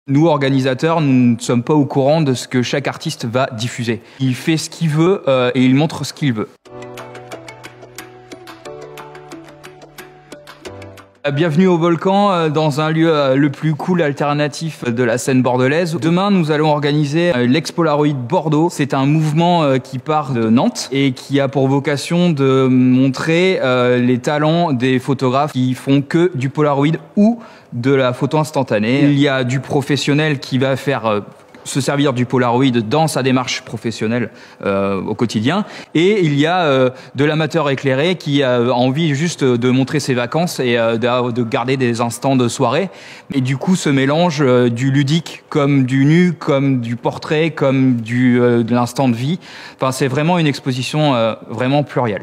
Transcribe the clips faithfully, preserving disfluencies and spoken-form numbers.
Nous, organisateurs, nous ne sommes pas au courant de ce que chaque artiste va diffuser. Il fait ce qu'il veut euh, et il montre ce qu'il veut. Bienvenue au Volcan, dans un lieu le plus cool alternatif de la scène bordelaise. Demain, nous allons organiser l'Expolaroid Bordeaux. C'est un mouvement qui part de Nantes et qui a pour vocation de montrer les talents des photographes qui font que du Polaroid ou de la photo instantanée. Il y a du professionnel qui va faire se servir du Polaroid dans sa démarche professionnelle euh, au quotidien, et il y a euh, de l'amateur éclairé qui a envie juste de montrer ses vacances et euh, de, de garder des instants de soirée. Et du coup, ce mélange euh, du ludique comme du nu, comme du portrait, comme du, euh, de l'instant de vie, enfin, c'est vraiment une exposition euh, vraiment plurielle.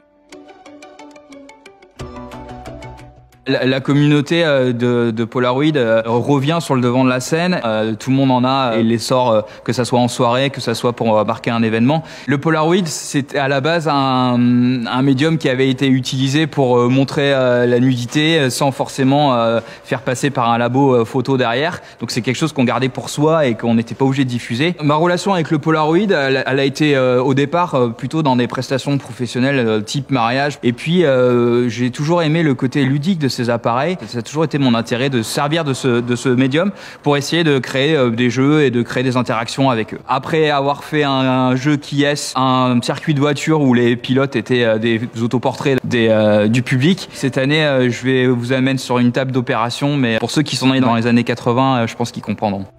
La, la communauté euh, de, de Polaroid euh, revient sur le devant de la scène. Euh, tout le monde en a et les sort, euh, que ça soit en soirée, que ça soit pour marquer un événement. Le Polaroid, c'était à la base un, un médium qui avait été utilisé pour euh, montrer euh, la nudité sans forcément euh, faire passer par un labo euh, photo derrière. Donc c'est quelque chose qu'on gardait pour soi et qu'on n'était pas obligé de diffuser. Ma relation avec le Polaroid, elle, elle a été euh, au départ euh, plutôt dans des prestations professionnelles euh, type mariage. Et puis euh, j'ai toujours aimé le côté ludique de ces appareils. Ça a toujours été mon intérêt de servir de ce, de ce médium pour essayer de créer euh, des jeux et de créer des interactions avec eux. Après avoir fait un, un jeu qui est un circuit de voiture où les pilotes étaient euh, des autoportraits des, euh, du public, cette année euh, je vais vous amener sur une table d'opération, mais pour ceux qui sont nés dans les années quatre-vingts, euh, je pense qu'ils comprendront.